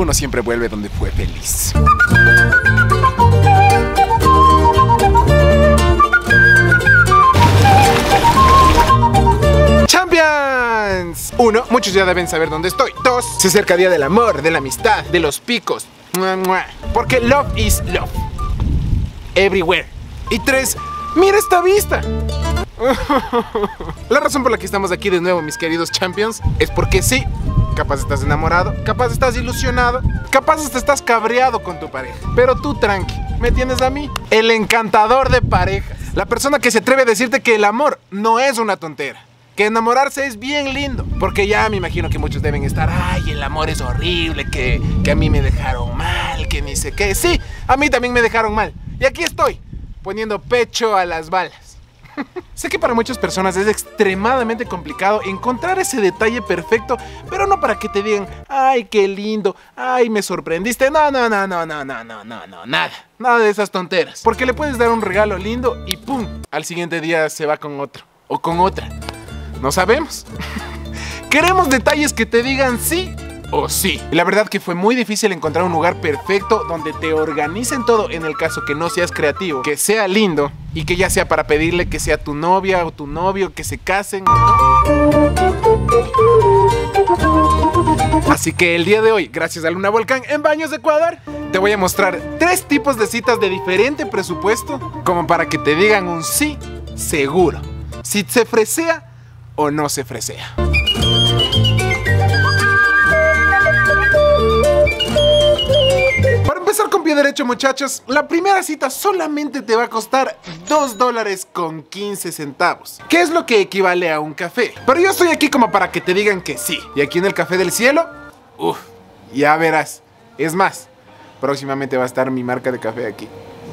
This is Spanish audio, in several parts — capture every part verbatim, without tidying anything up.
uno siempre vuelve donde fue feliz. ¡Champions! Uno, muchos ya deben saber dónde estoy. Dos, se acerca día del amor, de la amistad, de los picos. Porque love is love. Everywhere. Y tres, mira esta vista. La razón por la que estamos aquí de nuevo, mis queridos champions, es porque sí, capaz estás enamorado, capaz estás ilusionado, capaz hasta estás cabreado con tu pareja. Pero tú tranqui, me tienes a mí, el encantador de parejas. La persona que se atreve a decirte que el amor no es una tontera, que enamorarse es bien lindo. Porque ya me imagino que muchos deben estar, ay, el amor es horrible, que, que a mí me dejaron mal, que ni sé qué. Sí, a mí también me dejaron mal. Y aquí estoy, poniendo pecho a las balas. Sé que para muchas personas es extremadamente complicado encontrar ese detalle perfecto, pero no para que te digan, ay, qué lindo, ay, me sorprendiste. No, no, no, no, no, no, no, no, no, nada, nada de esas tonteras. Porque le puedes dar un regalo lindo y pum, al siguiente día se va con otro o con otra. No sabemos. Queremos detalles que te digan sí o sí. Y la verdad que fue muy difícil encontrar un lugar perfecto donde te organicen todo, en el caso que no seas creativo, que sea lindo y que ya sea para pedirle que sea tu novia o tu novio, que se casen, ¿no? Así que el día de hoy, gracias a Luna Volcán en Baños de Ecuador, te voy a mostrar tres tipos de citas de diferente presupuesto, como para que te digan un sí seguro, si se fresea o no se fresea. Para empezar con pie derecho, muchachos, la primera cita solamente te va a costar dos dólares con quince centavos, que es lo que equivale a un café. Pero yo estoy aquí como para que te digan que sí. Y aquí en el Café del Cielo, uff, ya verás. Es más, próximamente va a estar mi marca de café aquí.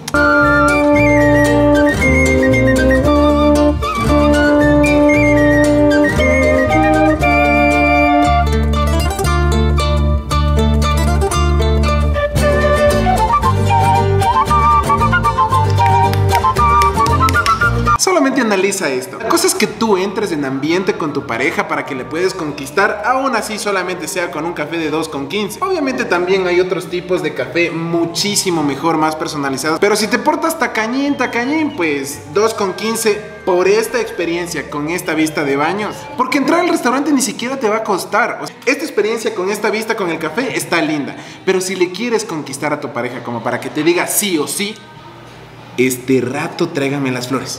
Solamente analiza esto. La cosa es que tú entres en ambiente con tu pareja para que le puedes conquistar, aún así solamente sea con un café de dos con quince. Obviamente también hay otros tipos de café muchísimo mejor, más personalizados. Pero si te portas tacañín, tacañín, pues dos con quince por esta experiencia con esta vista de baños. Porque entrar al restaurante ni siquiera te va a costar. O sea, esta experiencia con esta vista con el café está linda. Pero si le quieres conquistar a tu pareja como para que te diga sí o sí, este rato tráigame las flores.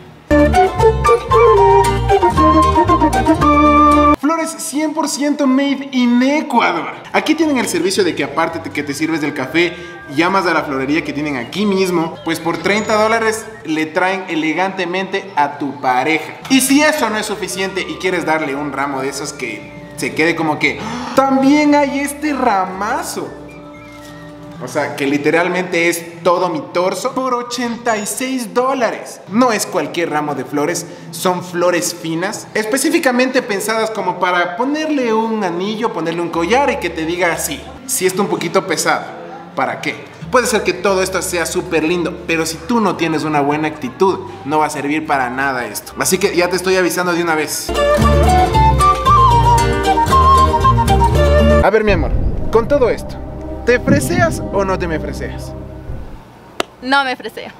Flores cien por ciento made in Ecuador. Aquí tienen el servicio de que aparte de que te sirves del café, llamas a la florería que tienen aquí mismo, pues por treinta dólares le traen elegantemente a tu pareja. Y si eso no es suficiente y quieres darle un ramo de esos que se quede como que también hay este ramazo, o sea, que literalmente es todo mi torso, por ochenta y seis dólares. No es cualquier ramo de flores, son flores finas, específicamente pensadas como para ponerle un anillo, ponerle un collar y que te diga así, si está un poquito pesado, ¿para qué? Puede ser que todo esto sea súper lindo, pero si tú no tienes una buena actitud, no va a servir para nada esto. Así que ya te estoy avisando de una vez. A ver, mi amor, con todo esto, ¿te freseas o no te me freseas? No me freseo.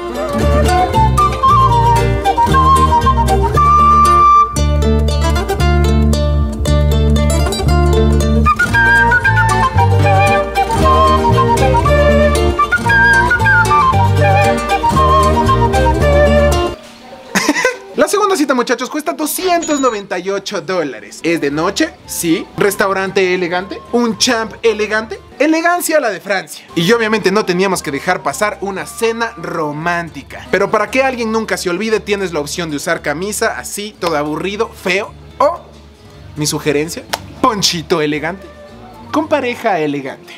La segunda cita, muchachos, cuesta doscientos noventa y ocho dólares. Es de noche, sí. Restaurante elegante. Un champ elegante. Elegancia a la de Francia. Y obviamente no teníamos que dejar pasar una cena romántica. Pero para que alguien nunca se olvide, tienes la opción de usar camisa así, todo aburrido, feo. O, mi sugerencia, ponchito elegante con pareja elegante.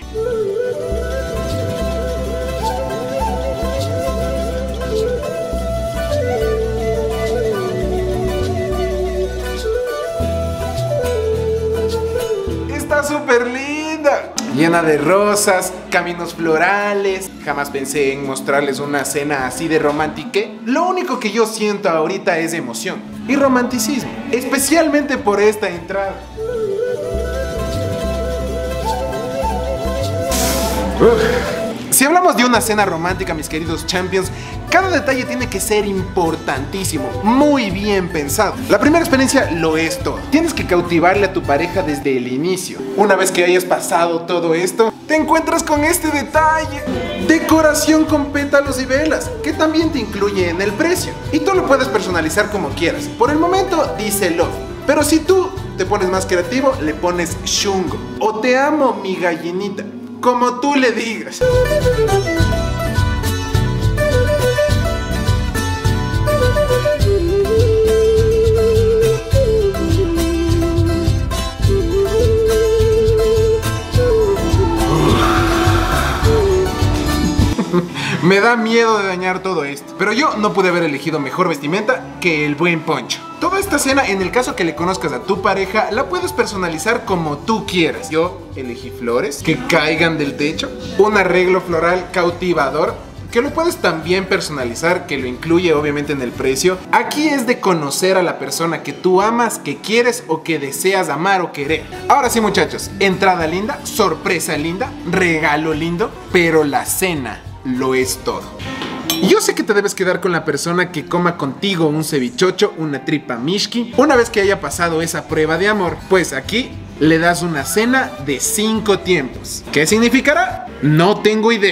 Está súper linda, llena de rosas, caminos florales. Jamás pensé en mostrarles una cena así de romantique. Lo único que yo siento ahorita es emoción y romanticismo, especialmente por esta entrada. Uf. Si hablamos de una cena romántica, mis queridos champions, cada detalle tiene que ser importantísimo, muy bien pensado. La primera experiencia lo es todo. Tienes que cautivarle a tu pareja desde el inicio. Una vez que hayas pasado todo esto, te encuentras con este detalle: decoración con pétalos y velas, que también te incluye en el precio. Y tú lo puedes personalizar como quieras. Por el momento dice love, pero si tú te pones más creativo, le pones shungo o te amo mi gallinita, como tú le digas. Me da miedo de dañar todo esto, pero yo no pude haber elegido mejor vestimenta que el buen poncho. Toda esta cena, en el caso que le conozcas a tu pareja, la puedes personalizar como tú quieras. Yo elegí flores que caigan del techo, un arreglo floral cautivador, que lo puedes también personalizar, que lo incluye obviamente en el precio. Aquí es de conocer a la persona que tú amas, que quieres o que deseas amar o querer. Ahora sí, muchachos, entrada linda, sorpresa linda, regalo lindo, pero la cena lo es todo. Yo sé que te debes quedar con la persona que coma contigo un cevichocho, una tripa mishki. Una vez que haya pasado esa prueba de amor, pues aquí le das una cena de cinco tiempos. ¿Qué significará? No tengo idea.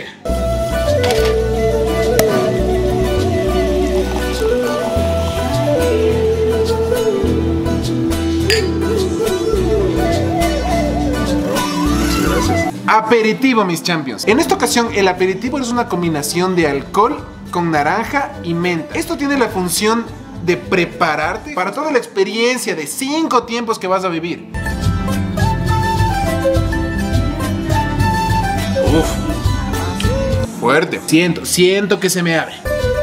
Aperitivo, mis champions. En esta ocasión el aperitivo es una combinación de alcohol con naranja y menta. Esto tiene la función de prepararte para toda la experiencia de cinco tiempos que vas a vivir. Uf, fuerte. Siento, siento que se me abre.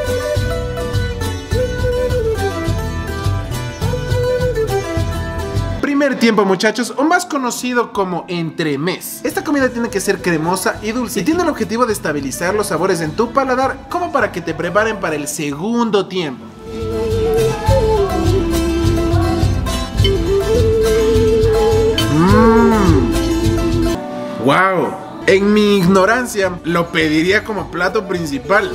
Primer tiempo, muchachos, o más conocido como entremés. Esta comida tiene que ser cremosa y dulce y tiene el objetivo de estabilizar los sabores en tu paladar, como para que te preparen para el segundo tiempo. Mmm. Wow. En mi ignorancia lo pediría como plato principal.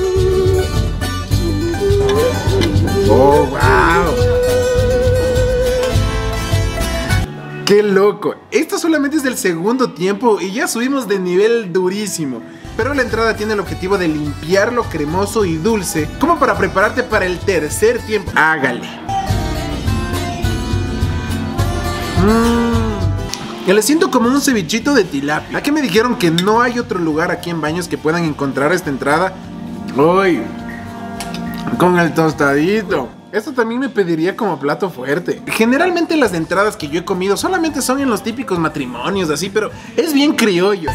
Oh, wow. ¡Qué loco! Esto solamente es del segundo tiempo y ya subimos de nivel durísimo. Pero la entrada tiene el objetivo de limpiar lo cremoso y dulce, como para prepararte para el tercer tiempo. ¡Hágale! Mmm. Le siento como un cevichito de tilapia. Aquí me dijeron que no hay otro lugar aquí en Baños que puedan encontrar esta entrada. ¡Uy! Con el tostadito. Esto también me pediría como plato fuerte. Generalmente las entradas que yo he comido solamente son en los típicos matrimonios así, pero es bien criollo.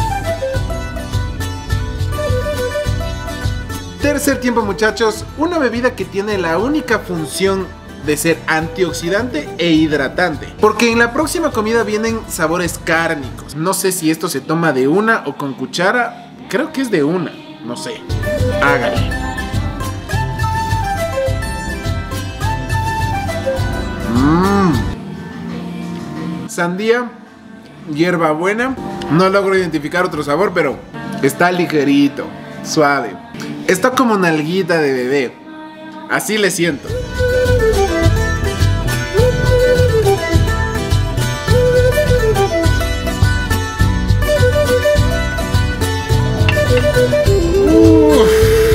Tercer tiempo, muchachos, una bebida que tiene la única función de ser antioxidante e hidratante, porque en la próxima comida vienen sabores cárnicos. No sé si esto se toma de una o con cuchara. Creo que es de una, no sé. Hágale. Mmm. Sandía, hierbabuena. No logro identificar otro sabor, pero está ligerito, suave. Está como una alguita de bebé. Así le siento. Uf.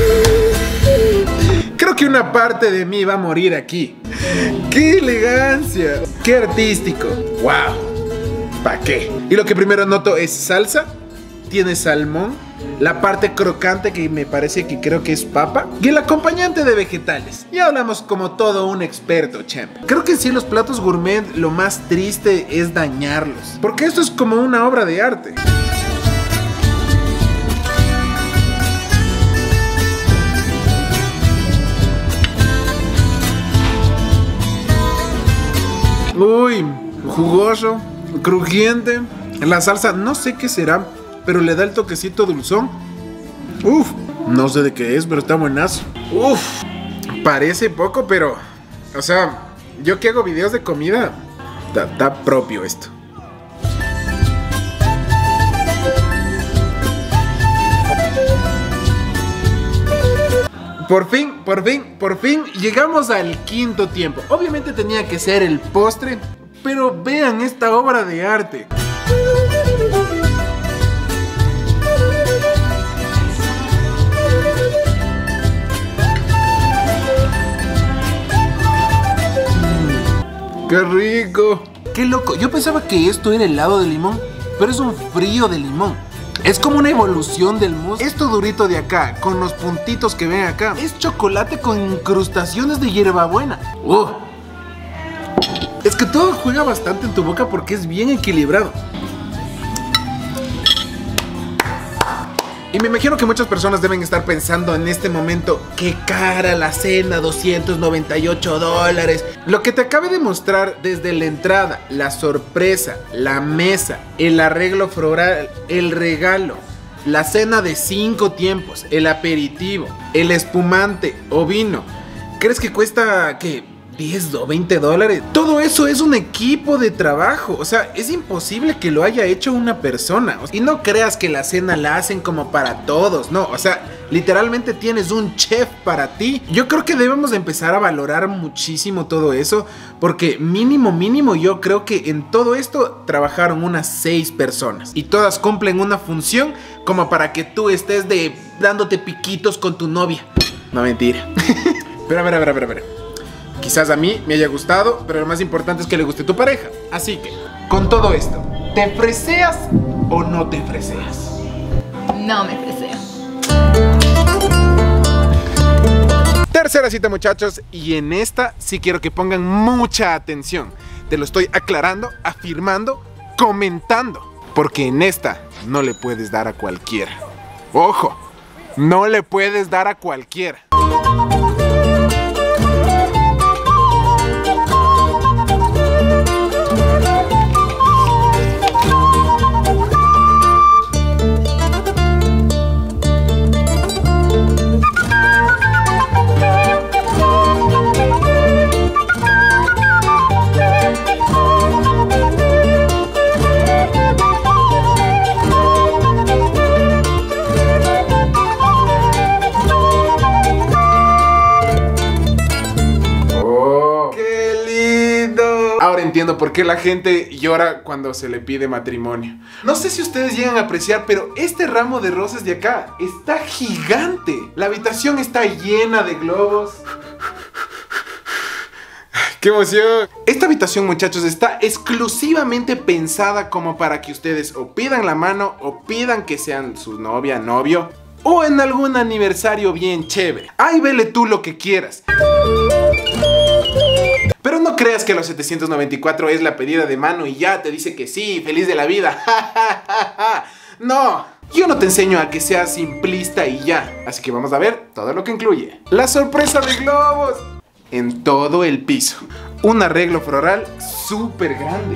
Creo que una parte de mí va a morir aquí. ¡Qué elegancia! ¡Qué artístico! ¡Wow! ¿Para qué? Y lo que primero noto es salsa. Tiene salmón. La parte crocante que me parece que creo que es papa. Y el acompañante de vegetales. Ya hablamos como todo un experto, champ. Creo que en sí los platos gourmet lo más triste es dañarlos. Porque esto es como una obra de arte. Uy, jugoso, crujiente. La salsa no sé qué será, pero le da el toquecito dulzón. Uf, no sé de qué es, pero está buenazo. Uf, parece poco, pero, o sea, yo que hago videos de comida, está propio esto. Por fin, por fin, por fin llegamos al quinto tiempo. Obviamente tenía que ser el postre, pero vean esta obra de arte. ¡Qué rico! ¡Qué loco! Yo pensaba que esto era helado de limón, pero es un frío de limón. Es como una evolución del mousse. Esto durito de acá, con los puntitos que ven acá, es chocolate con incrustaciones de hierbabuena. ¡Uh! Es que todo juega bastante en tu boca porque es bien equilibrado. Y me imagino que muchas personas deben estar pensando en este momento: ¡qué cara la cena! doscientos noventa y ocho dólares. Lo que te acabé de mostrar desde la entrada, la sorpresa, la mesa, el arreglo floral, el regalo, la cena de cinco tiempos, el aperitivo, el espumante o vino. ¿Crees que cuesta, qué, diez o veinte dólares? Todo eso es un equipo de trabajo. O sea, es imposible que lo haya hecho una persona. Y no creas que la cena la hacen como para todos, no. O sea, literalmente tienes un chef para ti. Yo creo que debemos de empezar a valorar muchísimo todo eso, porque mínimo, mínimo yo creo que en todo esto trabajaron unas seis personas y todas cumplen una función como para que tú estés de dándote piquitos con tu novia. No, mentira. Pero a ver, a ver, a ver, a ver. Quizás a mí me haya gustado, pero lo más importante es que le guste a tu pareja. Así que, con todo esto, ¿te freseas o no te freseas? No me freseo. Tercera cita, muchachos, y en esta sí quiero que pongan mucha atención. Te lo estoy aclarando, afirmando, comentando, porque en esta no le puedes dar a cualquiera. ¡Ojo! No le puedes dar a cualquiera. Entiendo por qué la gente llora cuando se le pide matrimonio. No sé si ustedes llegan a apreciar, pero este ramo de rosas de acá está gigante. La habitación está llena de globos. ¡Qué emoción! Esta habitación, muchachos, está exclusivamente pensada como para que ustedes o pidan la mano o pidan que sean su novia, novio, o en algún aniversario bien chévere. Ahí vele tú lo que quieras. Pero no creas que a los setecientos noventa y cuatro es la pedida de mano y ya te dice que sí, feliz de la vida. No, yo no te enseño a que seas simplista y ya. Así que vamos a ver todo lo que incluye. La sorpresa de globos en todo el piso. Un arreglo floral súper grande.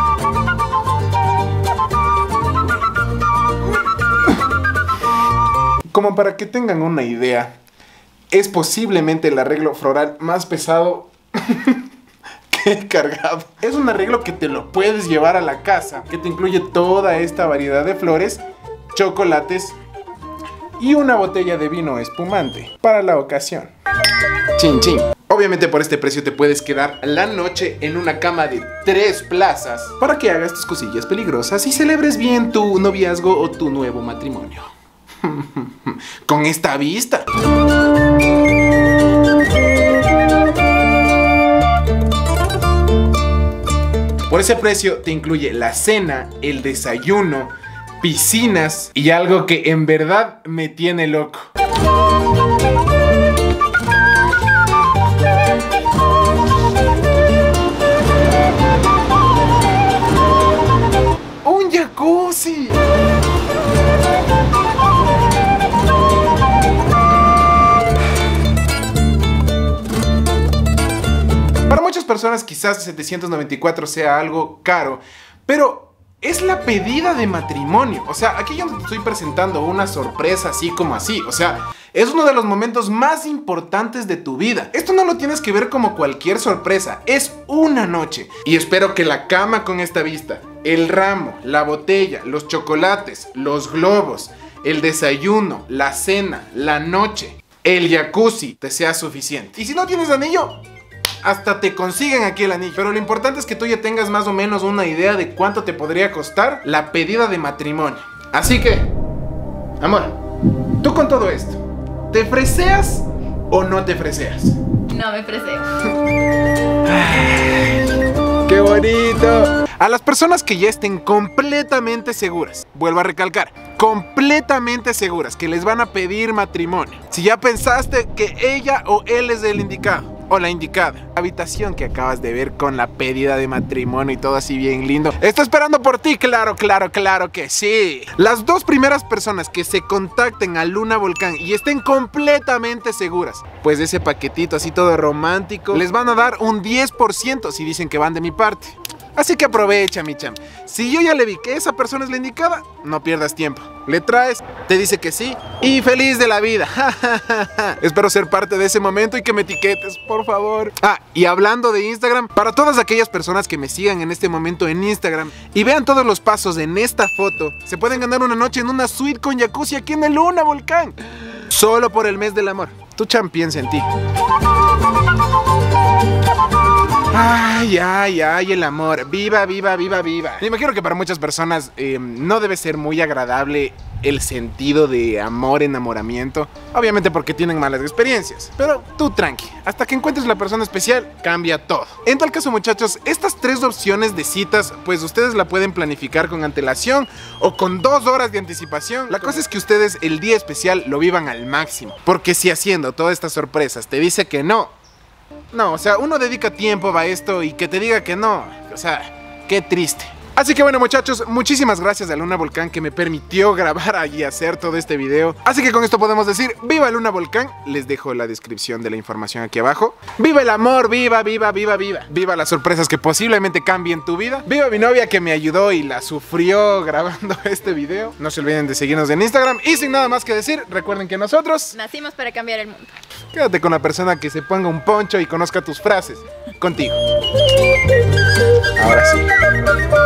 Como para que tengan una idea, es posiblemente el arreglo floral más pesado que he cargado. Es un arreglo que te lo puedes llevar a la casa, que te incluye toda esta variedad de flores, chocolates y una botella de vino espumante para la ocasión. Chin chin. Obviamente por este precio te puedes quedar la noche en una cama de tres plazas para que hagas tus cosillas peligrosas y celebres bien tu noviazgo o tu nuevo matrimonio. Con esta vista. Por ese precio te incluye la cena, el desayuno, piscinas y algo que en verdad me tiene loco. ¡Un jacuzzi! Para muchas personas quizás setecientos noventa y cuatro sea algo caro, pero es la pedida de matrimonio. O sea, aquí yo no te estoy presentando una sorpresa así como así. O sea, es uno de los momentos más importantes de tu vida. Esto no lo tienes que ver como cualquier sorpresa, es una noche. Y espero que la cama con esta vista, el ramo, la botella, los chocolates, los globos, el desayuno, la cena, la noche, el jacuzzi te sea suficiente. Y si no tienes anillo, hasta te consiguen aquí el anillo. Pero lo importante es que tú ya tengas más o menos una idea de cuánto te podría costar la pedida de matrimonio. Así que, amor, tú con todo esto, ¿te freseas o no te freseas? No me freseo. ¡Qué bonito! A las personas que ya estén completamente seguras, vuelvo a recalcar, completamente seguras que les van a pedir matrimonio. Si ya pensaste que ella o él es el indicado o la indicada, la habitación que acabas de ver con la pedida de matrimonio y todo así bien lindo, está esperando por ti, claro, claro, claro que sí. Las dos primeras personas que se contacten a Luna Volcán y estén completamente seguras, pues ese paquetito así todo romántico, les van a dar un diez por ciento si dicen que van de mi parte. Así que aprovecha, mi cham. Si yo ya le vi que esa persona es la indicada, no pierdas tiempo. Le traes, te dice que sí y feliz de la vida. Espero ser parte de ese momento y que me etiquetes, por favor. Ah, y hablando de Instagram, para todas aquellas personas que me sigan en este momento en Instagram y vean todos los pasos en esta foto, se pueden ganar una noche en una suite con jacuzzi aquí en el Luna Volcán. Solo por el mes del amor. Tu cham piensa en ti. Ay, ay, ay, el amor. Viva, viva, viva, viva. Me imagino que para muchas personas eh, no debe ser muy agradable el sentido de amor, enamoramiento. Obviamente porque tienen malas experiencias. Pero tú tranqui, hasta que encuentres la persona especial, cambia todo. En tal caso, muchachos, estas tres opciones de citas, pues ustedes la pueden planificar con antelación o con dos horas de anticipación. La cosa es que ustedes el día especial lo vivan al máximo. Porque si haciendo todas estas sorpresas te dice que no, no, o sea, uno dedica tiempo a esto y que te diga que no, o sea, qué triste. Así que bueno, muchachos, muchísimas gracias a Luna Volcán que me permitió grabar y hacer todo este video. Así que con esto podemos decir, ¡viva Luna Volcán! Les dejo la descripción de la información aquí abajo. ¡Viva el amor! ¡Viva, viva, viva, viva! ¡Viva las sorpresas que posiblemente cambien tu vida! ¡Viva mi novia que me ayudó y la sufrió grabando este video! No se olviden de seguirnos en Instagram. Y sin nada más que decir, recuerden que nosotros Nacimos para cambiar el mundo. quédate con la persona que se ponga un poncho y conozca tus frases. Contigo. Ahora sí.